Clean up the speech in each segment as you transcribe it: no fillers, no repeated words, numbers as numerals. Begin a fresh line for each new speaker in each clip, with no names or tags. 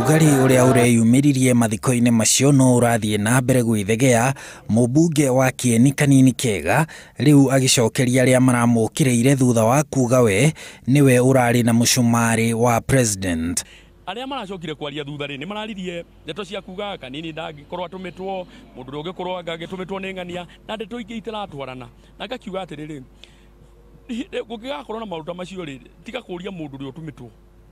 Urugari uria ureyumiririe mathiko-ini macio no urathie na mbere gwithegea. Mũmbunge wa Kieni Kanini Kega riu agicokeria aria maramukireire thutha wa kuga we niwe urari na mucumari wa president.
Aria maracokire kwaria thutha ni mararirie ndeto cia kuga Kanini ndagikorwo atumitwo mundu uri ugikorwo agagitumitwo ni ng'ania na ndeto ingi itiratwarana na ngakiuga atiriri gugigakorwo na maruta macio riri tiga kuria mundu uri utumitwo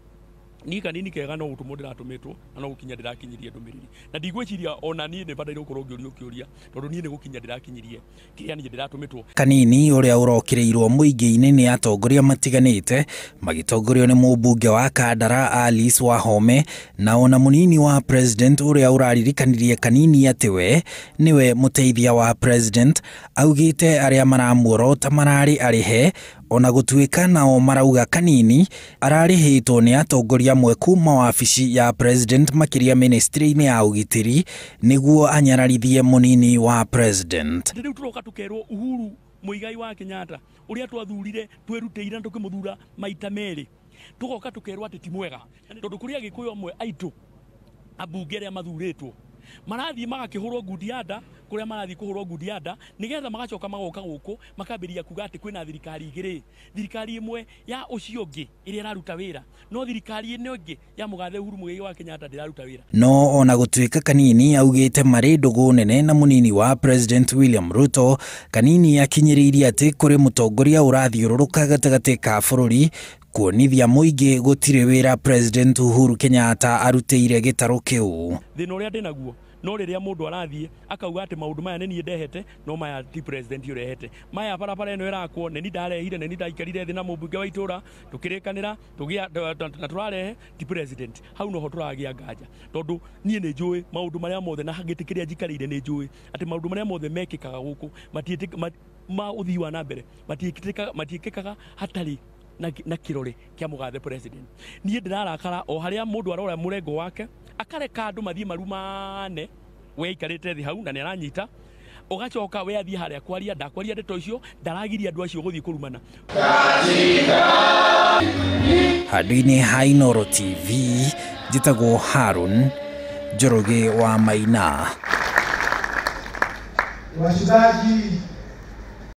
ni Kanini Kega no utumo ndiratumitwo na no gukinya ndirakinyirie ndumiriri na ndigwiciria ona ni bataire gukorwo ngiuria tondu ni gukinya ndirakinyirie kiria ni ndiratumitwo.
Kanini uria urokireirwo muingi-ini ni atongoria matiganite magitongorio ni mũmbunge wa Kandara Alice Wahome na ona munini wa president uria uraririkanirie Kanini atiwe niwe muteithia wa president. Augite aria maramuorota marari arihe ona gutuika nao marauga Kanini ararihitwo ni atongoria amwe kuma wabici ya president makiria ministry-ini ya ugitiri niguo anyararithie munini wa president.
Riu turoka tukerwo Uhuru Muigai wa Kenyatta uria twathurire twirutire tukimuthura maita meri tugoka tukerwo ati ti mwega tondu kuria gikuyu amwe aitu abunge aria mathuritwo marathie magakihurwo ngudianda kuria marathie kuhurwo ngudianda nigetha magacoka magoka guku makabiria kuga ati kwina thirikari igiri, thirikari imwe ya ucio ungi iria iraruta wira no thirikari ino ingi ya mugathe Uhuru Muigai wa Kenyatta ndiraruta wira.
No ona gutuika Kanini augite mari ndugu nene na munini wa president William Ruto. Kanini akinyiririe ati kuri mutongoria urathiururuka gatagati ka bururi kuonithia muingi gutire wira president Uhuru Kenyatta arutire gitaro kiu.
Thina uria ndinaguo no riria mundu arathie akauga ati maundu maya ni ndehete no maya ti president urehete maya barabara ino irakwo ni ndarehire ni ndaikarire thina mumbunge wa itura tukirikanira tugia na turarehe ti president hau no ho turagia nganja tondu nie ni njui maundu maria mothe na hagitikiria njikarire ni njui ati maundu maria mothe mekikaga guku ma uthii wa na mbere matiikikaga hatari na kirore kia mugathe president. Nie ndirarakara o haria mundu arora murengo wake akareka andu mathie marumane we ikarite thi hau na ni aranyita ugacoka we athie haria kwaria ndakwaria ndeto icio ndaragiria andu acio guthie kurumana.
Handũ-inĩ ha Inooro TV njĩtagwo Harun Njoroge wa Maina.
Washikaji